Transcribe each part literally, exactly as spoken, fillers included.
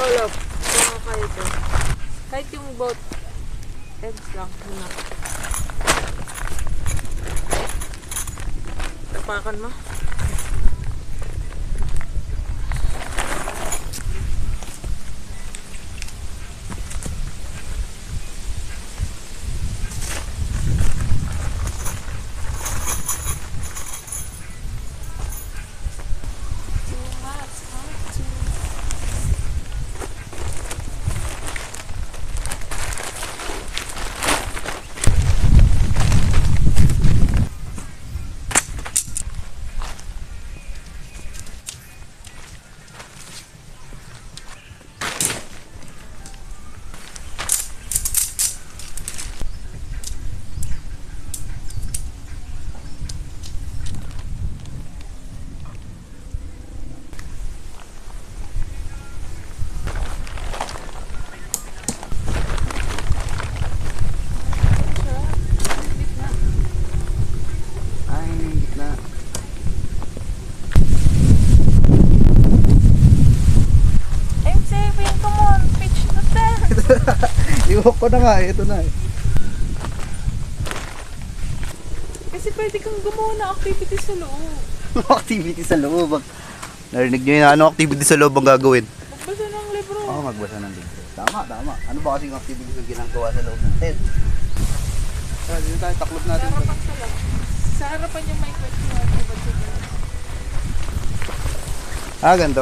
love. Kung kayo ito. Kahit yung boat eggs lang muna. Tapakan mo. Iwak ko na nga eh, ito na eh. Kasi pwede kang gumawa ng activity sa loob. Activity sa loob. Narinig nyo yun, ano activity sa loob ang gagawin? Magbasa ng libro. Oo, oh, magbasa ng libro. Tama, tama. Ano ba kasing activity na ginagawa sa loob ng tent? Ah, dito tayo, taklob natin. Sa harapan ka lang. Sa harapan yung may question. Ah, ganito.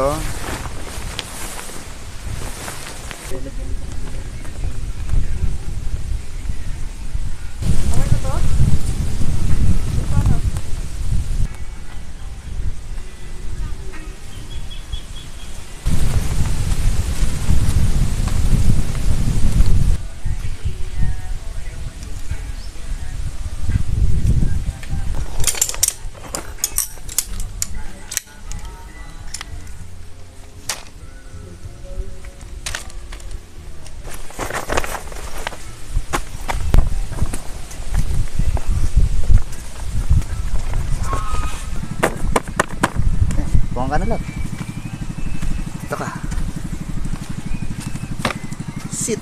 Buwan ka na lang. Ito ka. Sit.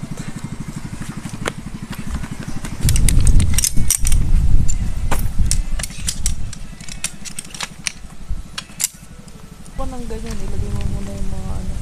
Kung nang ganyan, ilagay mo muna yung mga ano.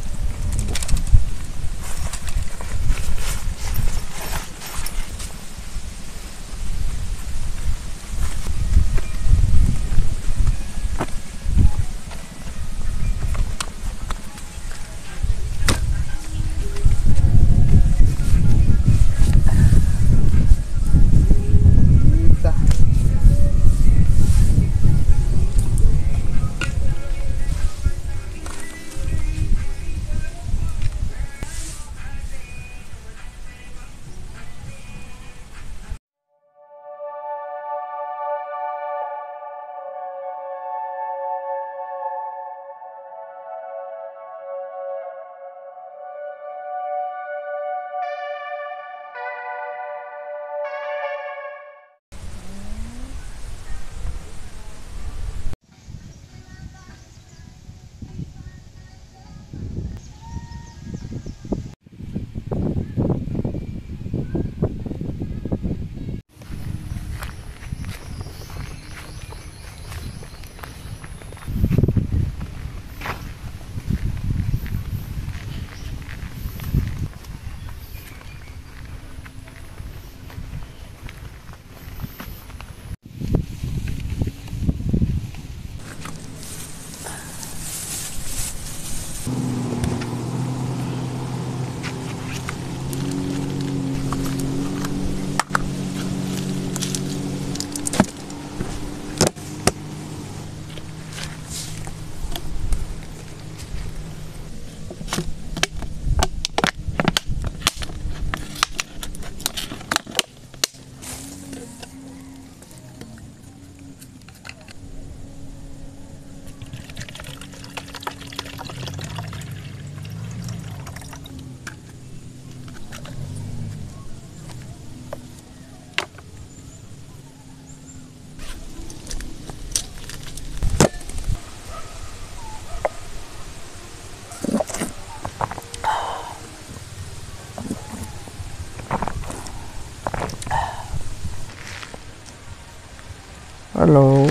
Hello.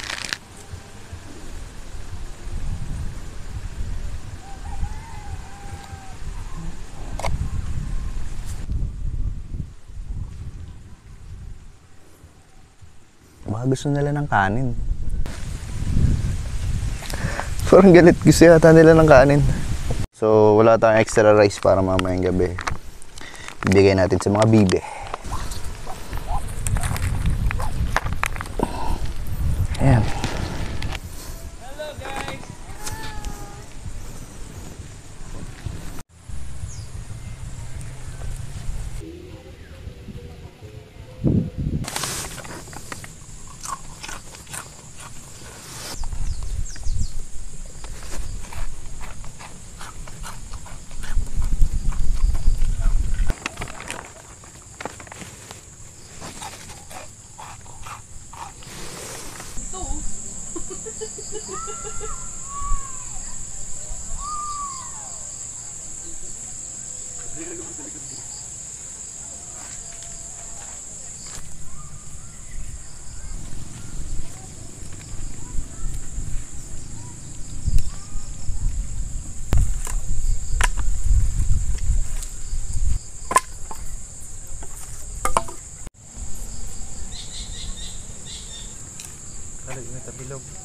Baka gusto nila ng kanin. Parang galit gusto yata nila ng kanin. So, wala tayong extra rice para mamayang gabi. Ibigay natin sa mga bibe. Ayan. Hello guys! Talag na tabilog.